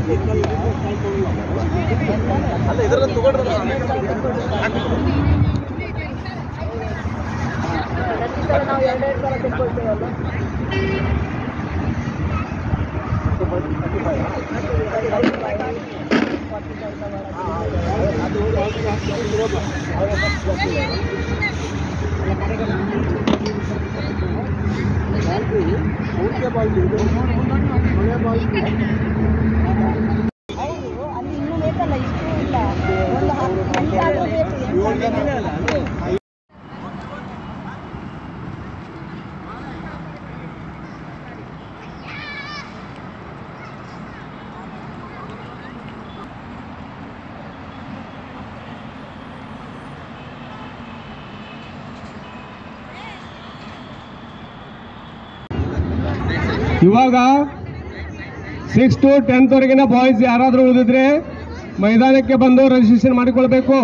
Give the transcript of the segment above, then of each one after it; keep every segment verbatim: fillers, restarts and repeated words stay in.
ಅಲ್ಲ ಇದರ ತಗೊಂಡ್ರೆ ನಾವು ಎರಡೆರಡು ಸಲ ತೆಕ್ಕೊಳ್ತೇವಲ್ಲ. ಅಲ್ಲಿ ಇನ್ನೂ ಬೇಕಲ್ಲ, ಇಷ್ಟು ಇಲ್ಲ, ಒಂದು ಹತ್ತು ಬೇಕು. ಇವಾಗ ಸಿಕ್ಸ್ ಟು ಟೆಂತ್ ವರೆಗಿನ ಬಾಯ್ಸ್ ಯಾರಾದರೂ ಉಳಿದಿದ್ರೆ ಮೈದಾನಕ್ಕೆ ಬಂದು ರಿಜಿಸ್ಟ್ರೇಷನ್ ಮಾಡಿಕೊಳ್ಬೇಕು.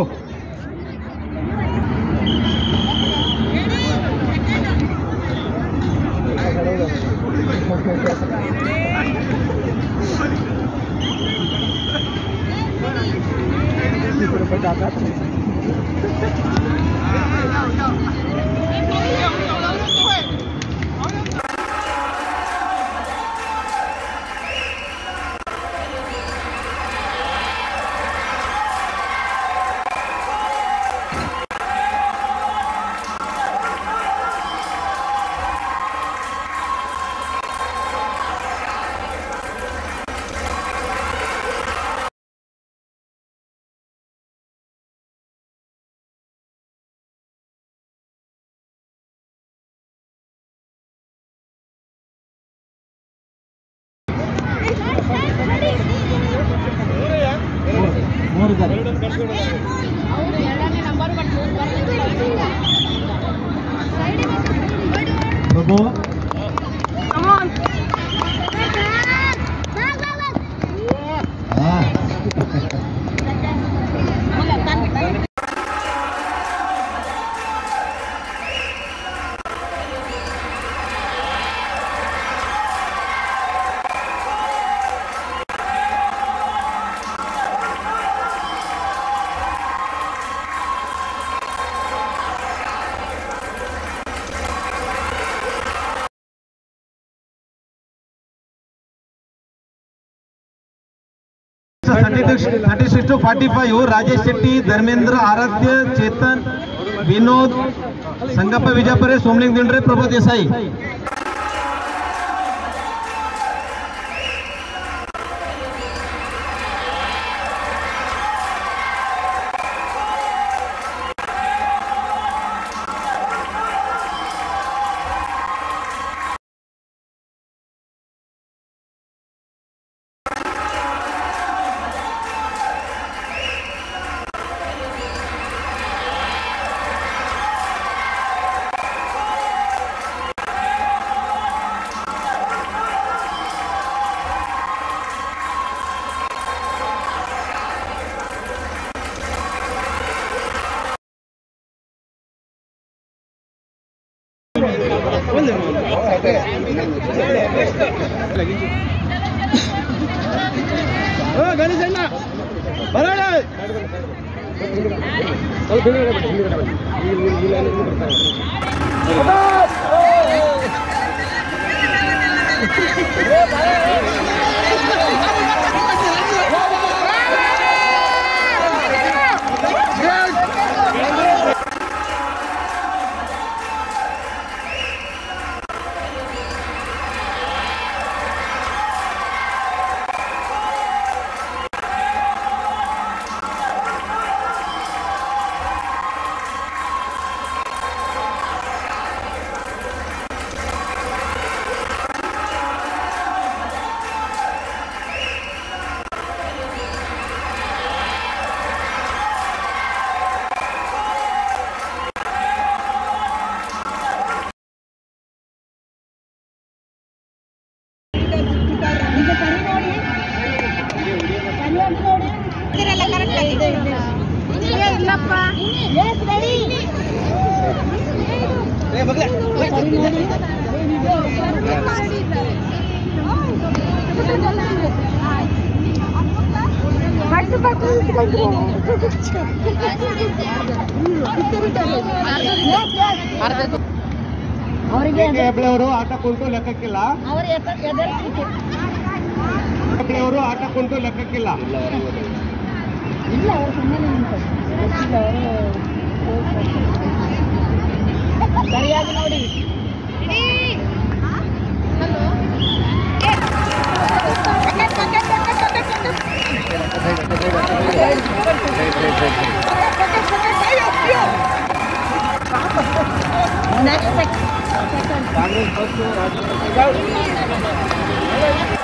Prabhu thirty six to forty five Rajesh Shetty, Dharmendra, Aradhya, Chetan, Vinod, संगप्प Vijapure, Somling दिंडरे, प्रभू देसाई. ಅವರಿಗೆ ಹೆಬ್ಳೆ ಅವರು ಆಟ ಕುಂಟು ಲೆಕ್ಕಕ್ಕಿಲ್ಲ. ಅವ್ರ ಹೆಬ್ಳೆ ಅವರು ಆಟ ಕುಂಟು ಲೆಕ್ಕಕ್ಕಿಲ್ಲ. ಇಲ್ಲ ಅವ್ರು ಸುಮ್ಮನೆ ನಿಂತರು ಸರಿಯಾಗಿ ನೋಡಿ. Next second.